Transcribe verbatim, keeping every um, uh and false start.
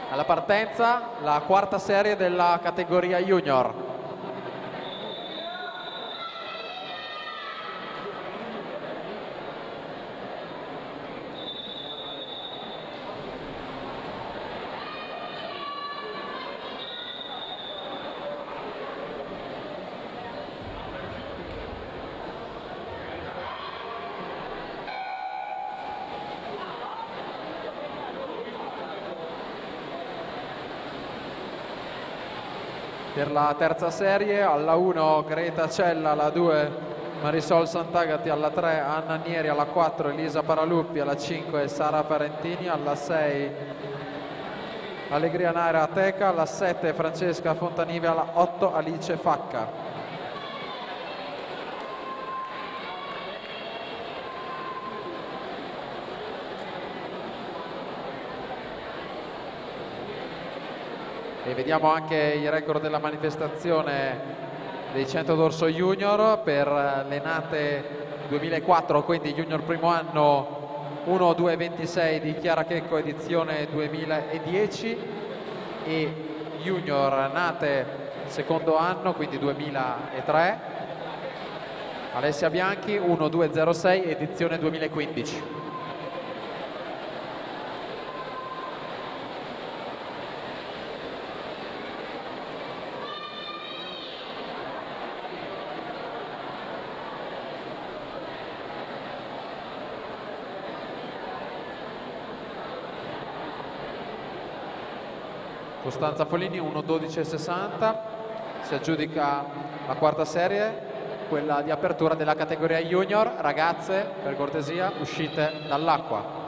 Alla partenza la quarta serie della categoria junior. Per la terza serie, alla uno Greta Cella, alla due Marisol Santagati, alla tre Anna Nieri, alla quattro Elisa Paraluppi, alla cinque Sara Parentini, alla sei Allegria Naira Teca, alla sette Francesca Fontanive, alla otto Alice Facca. E vediamo anche il record della manifestazione dei cento d'orso junior per le nate duemilaquattro, quindi junior primo anno uno due ventisei di Chiara Checco edizione duemiladieci, e junior nate secondo anno, quindi duemilatré, Alessia Bianchi uno due zero sei edizione duemilaquindici. Costanza Folini uno dodici sessanta, si aggiudica la quarta serie, quella di apertura della categoria junior. Ragazze, per cortesia, uscite dall'acqua.